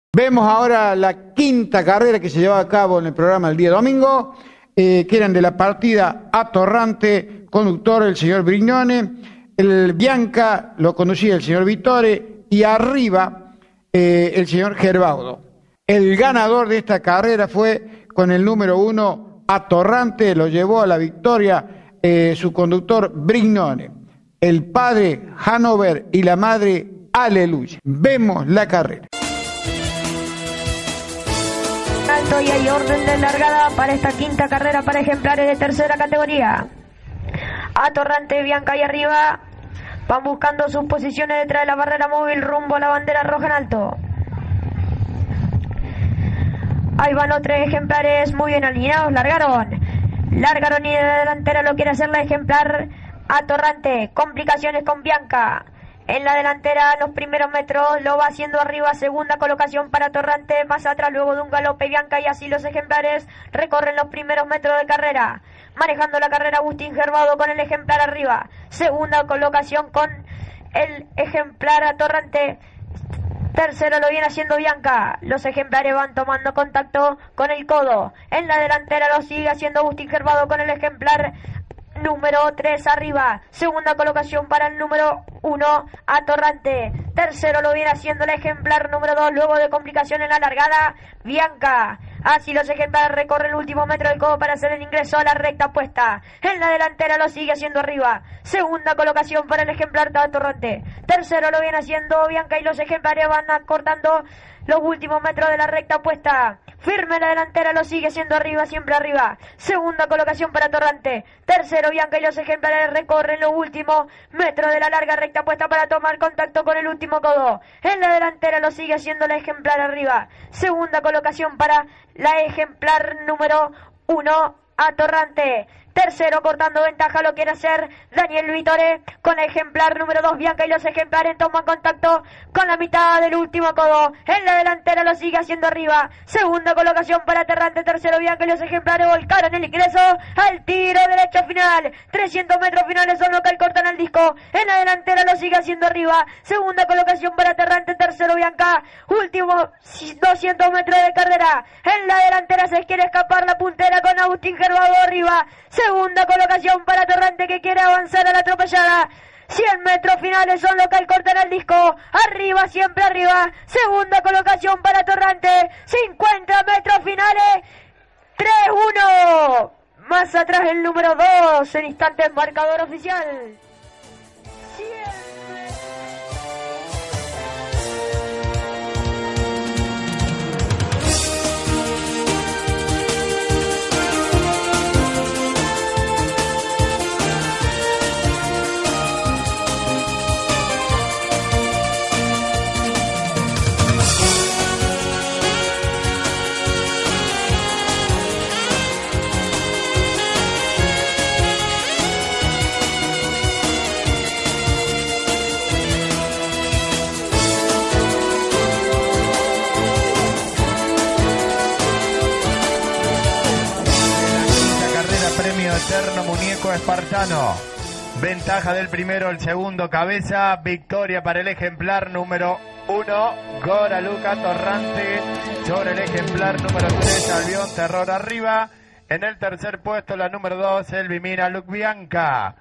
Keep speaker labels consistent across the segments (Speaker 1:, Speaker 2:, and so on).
Speaker 1: Vemos ahora la quinta carrera que se llevaba a cabo en el programa el día domingo, que eran de la partida Atorrante, conductor el señor Brignone, el Bianca lo conducía el señor Vittore y arriba el señor Gerbaudo. El ganador de esta carrera fue con el número 1 Atorrante, lo llevó a la victoria su conductor Brignone, el padre Hanover y la madre Aleluya. Vemos la carrera.
Speaker 2: Alto y hay orden de largada para esta quinta carrera para ejemplares de tercera categoría. Atorrante, Bianca y arriba van buscando sus posiciones detrás de la barrera móvil rumbo a la bandera roja en alto. Ahí van los tres ejemplares muy bien alineados, largaron y de la delantera lo quiere hacer la ejemplar Atorrante, complicaciones con Bianca. En la delantera, los primeros metros, lo va haciendo arriba, segunda colocación para Atorrante, más atrás luego de un galope Bianca y así los ejemplares recorren los primeros metros de carrera. Manejando la carrera Agustín Gerbaudo con el ejemplar arriba, segunda colocación con el ejemplar Atorrante, tercero lo viene haciendo Bianca, los ejemplares van tomando contacto con el codo. En la delantera lo sigue haciendo Agustín Gerbaudo con el ejemplar número 3 arriba, segunda colocación para el número 1 Atorrante, tercero lo viene haciendo el ejemplar número 2 luego de complicación en la largada Bianca. Así los ejemplares recorren el último metro del codo para hacer el ingreso a la recta opuesta. En la delantera lo sigue haciendo arriba, segunda colocación para el ejemplar Atorrante, tercero lo viene haciendo Bianca y los ejemplares van acortando los últimos metros de la recta opuesta. Firme en la delantera, lo sigue siendo arriba, siempre arriba. Segunda colocación para Atorrante. Tercero, Bianca y los ejemplares recorren los últimos metros de la larga recta puesta para tomar contacto con el último codo. En la delantera lo sigue siendo la ejemplar arriba. Segunda colocación para la ejemplar número 1, Atorrante. Tercero, cortando ventaja, lo quiere hacer Daniel Vittore con el ejemplar número 2, Bianca y los ejemplares toman contacto con la mitad del último codo. En la delantera lo sigue haciendo arriba. Segunda colocación para Atorrante, tercero Bianca y los ejemplares volcaron el ingreso al tiro derecho final. 300 metros finales son los que cortan el disco. En la delantera lo sigue haciendo arriba. Segunda colocación para Atorrante, tercero Bianca. Último 200 metros de carrera. En la delantera se quiere escapar la puntera con Agustín Gerbaudo arriba. Segunda colocación para Atorrante que quiere avanzar a la atropellada. 100 metros finales son los que cortan el disco. Arriba, siempre arriba. Segunda colocación para Atorrante. 50 metros finales. 3-1. Más atrás el número 2. En instantes marcador oficial. 100.
Speaker 3: Eterno muñeco espartano. Ventaja del primero, el segundo cabeza. Victoria para el ejemplar número 1, Gora Luca Atorrante. Sobre el ejemplar número 3, Albión Terror arriba. En el tercer puesto, la número 2, Elvimina Luc Bianca.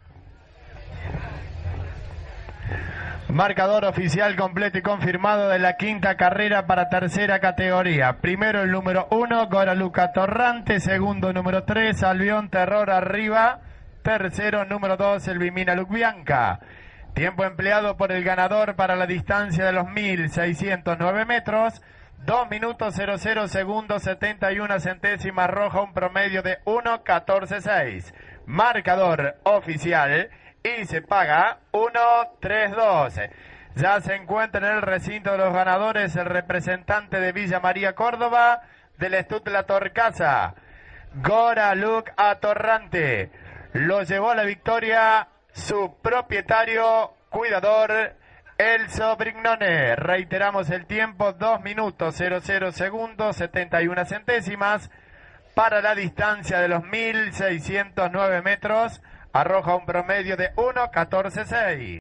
Speaker 3: Marcador oficial completo y confirmado de la quinta carrera para tercera categoría. Primero el número 1, Gora Luca Torrante. Segundo número 3, Albión Terror arriba. Tercero número 2, Elvimina Luc Bianca. Tiempo empleado por el ganador para la distancia de los 1609 metros. 2 minutos 00 segundos 71 centésimas roja, un promedio de 1:14.6. Marcador oficial. Y se paga 1-3-12. Ya se encuentra en el recinto de los ganadores el representante de Villa María Córdoba del Estud La Torcasa, Gora Luc Atorrante. Lo llevó a la victoria su propietario, cuidador, Elso Brignone. Reiteramos el tiempo, 2 minutos 00 segundos 71 centésimas para la distancia de los 1609 metros. Arroja un promedio de 1:14.6.